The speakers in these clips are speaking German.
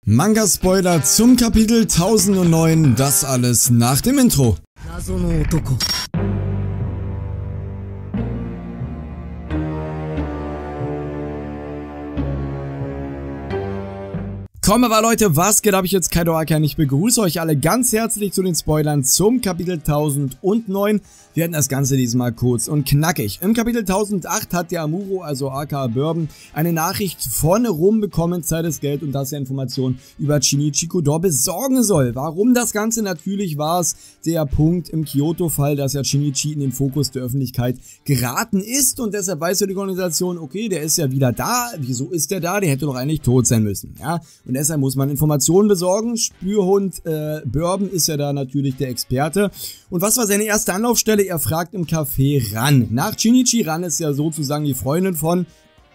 Manga-Spoiler zum Kapitel 1009, das alles nach dem Intro. Komm aber Leute, was geht? Habe ich jetzt Kaido Aka. Ich begrüße euch alle ganz herzlich zu den Spoilern zum Kapitel 1009. Wir hatten das Ganze diesmal kurz und knackig. Im Kapitel 1008 hat der Amuro, also aka Bourbon, eine Nachricht von Rum bekommen, Zeit ist Geld, und dass er Informationen über Shinichi Kodor besorgen soll. Warum das Ganze? Natürlich war es der Punkt im Kyoto-Fall, dass ja Shinichi in den Fokus der Öffentlichkeit geraten ist, und deshalb weiß ja die Organisation, okay, der ist ja wieder da. Wieso ist der da? Der hätte doch eigentlich tot sein müssen, ja. Und deshalb muss man Informationen besorgen. Spürhund Bourbon ist ja da natürlich der Experte. Und was war seine erste Anlaufstelle? Er fragt im Café Ran nach Shinichi. Ran ist ja sozusagen die Freundin von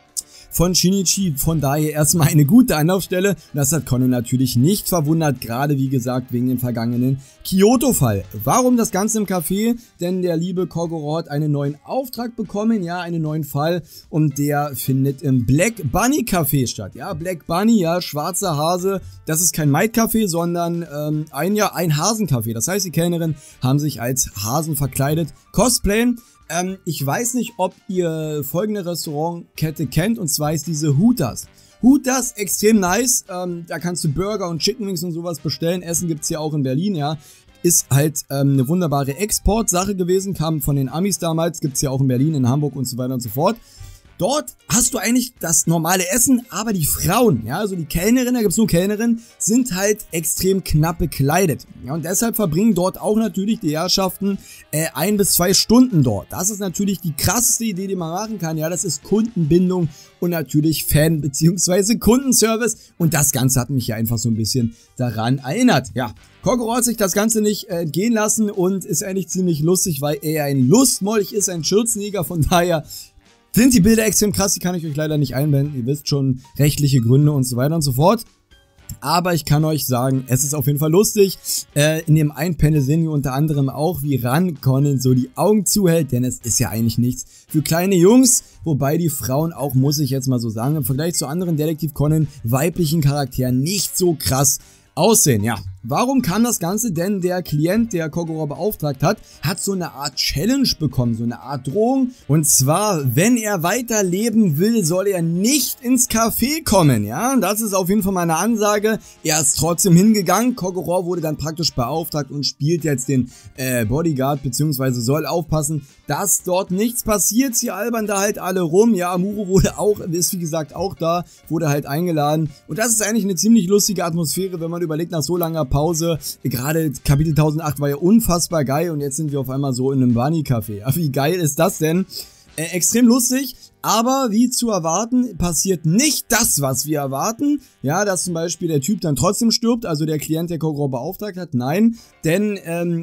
Shinichi, von daher erstmal eine gute Anlaufstelle. Das hat Konnen natürlich nicht verwundert, gerade wie gesagt wegen dem vergangenen Kyoto-Fall. Warum das Ganze im Café? Denn der liebe Kogoro hat einen neuen Auftrag bekommen, ja, einen neuen Fall, und der findet im Black Bunny Café statt. Ja, Black Bunny, ja, schwarzer Hase, das ist kein Maid-Café, sondern ein Hasen-Café. Das heißt, die Kellnerin haben sich als Hasen verkleidet, cosplayen. Ich weiß nicht, ob ihr folgende Restaurantkette kennt, und zwar ist diese Hooters. Hooters, extrem nice, da kannst du Burger und Chicken Wings und sowas bestellen. Essen gibt's hier auch in Berlin, ja. Ist halt eine wunderbare Exportsache gewesen, kam von den Amis damals, gibt's ja auch in Berlin, in Hamburg und so weiter und so fort. Dort hast du eigentlich das normale Essen, aber die Frauen, ja, also die Kellnerinnen, da gibt's nur Kellnerinnen, sind halt extrem knapp bekleidet. Ja, und deshalb verbringen dort auch natürlich die Herrschaften 1 bis 2 Stunden dort. Das ist natürlich die krasseste Idee, die man machen kann. Ja, das ist Kundenbindung und natürlich Fan- bzw. Kundenservice. Und das Ganze hat mich ja einfach so ein bisschen daran erinnert. Ja, Kogoro hat sich das Ganze nicht entgehen lassen und ist eigentlich ziemlich lustig, weil er ein Lustmolch ist, ein Schürzenjäger, von daher sind die Bilder extrem krass, die kann ich euch leider nicht einblenden. Ihr wisst schon, rechtliche Gründe und so weiter und so fort. Aber ich kann euch sagen, es ist auf jeden Fall lustig. In dem einen Panel sehen wir unter anderem auch, wie Ran Konnen so die Augen zuhält, denn es ist ja eigentlich nichts für kleine Jungs. Wobei die Frauen auch, muss ich jetzt mal so sagen, im Vergleich zu anderen Detektiv Conan weiblichen Charakteren nicht so krass aussehen. Ja, warum kam das Ganze? Denn der Klient, der Kogoro beauftragt hat, hat so eine Art Challenge bekommen, so eine Art Drohung. Und zwar, wenn er weiterleben will, soll er nicht ins Café kommen. Ja, das ist auf jeden Fall meine Ansage. Er ist trotzdem hingegangen. Kogoro wurde dann praktisch beauftragt und spielt jetzt den Bodyguard, beziehungsweise soll aufpassen, dass dort nichts passiert. Sie albern da halt alle rum. Ja, Amuro wurde auch, ist wie gesagt auch da, wurde halt eingeladen. Und das ist eigentlich eine ziemlich lustige Atmosphäre, wenn man überlegt, nach so langer Pause, gerade Kapitel 1008 war ja unfassbar geil, und jetzt sind wir auf einmal so in einem Bunny-Café. Ja, wie geil ist das denn? Extrem lustig, aber wie zu erwarten, passiert nicht das, was wir erwarten. Ja, dass zum Beispiel der Typ dann trotzdem stirbt, also der Klient, der Kogoro beauftragt hat. Nein, denn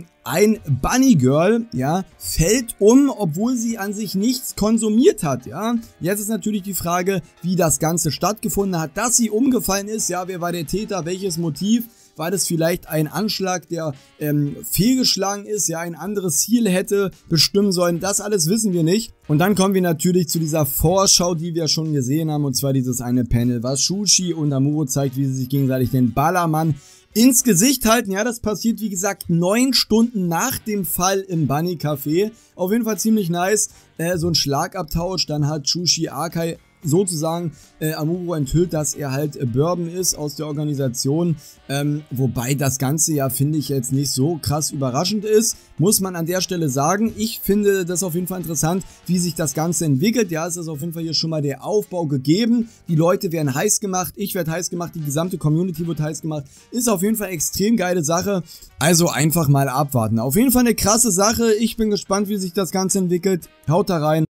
ein Bunny Girl, ja, fällt um, obwohl sie an sich nichts konsumiert hat, ja. Jetzt ist natürlich die Frage, wie das Ganze stattgefunden hat, dass sie umgefallen ist, ja, wer war der Täter, welches Motiv? War das vielleicht ein Anschlag, der fehlgeschlagen ist, ja, ein anderes Ziel hätte bestimmen sollen? Das alles wissen wir nicht. Und dann kommen wir natürlich zu dieser Vorschau, die wir schon gesehen haben, und zwar dieses eine Panel, was Shushi und Amuro zeigt, wie sie sich gegenseitig den Ballermann ins Gesicht halten. Ja, das passiert, wie gesagt, 9 Stunden nach dem Fall im Bunny Café. Auf jeden Fall ziemlich nice. So ein Schlagabtausch, dann hat Shushi Akai sozusagen Amuro enthüllt, dass er halt Bourbon ist aus der Organisation, wobei das Ganze ja, finde ich, jetzt nicht so krass überraschend ist, muss man an der Stelle sagen. Ich finde das auf jeden Fall interessant, wie sich das Ganze entwickelt. Ja, es ist auf jeden Fall hier schon mal der Aufbau gegeben, die Leute werden heiß gemacht, ich werde heiß gemacht, die gesamte Community wird heiß gemacht, ist auf jeden Fall extrem geile Sache, also einfach mal abwarten. Auf jeden Fall eine krasse Sache, ich bin gespannt, wie sich das Ganze entwickelt, haut da rein.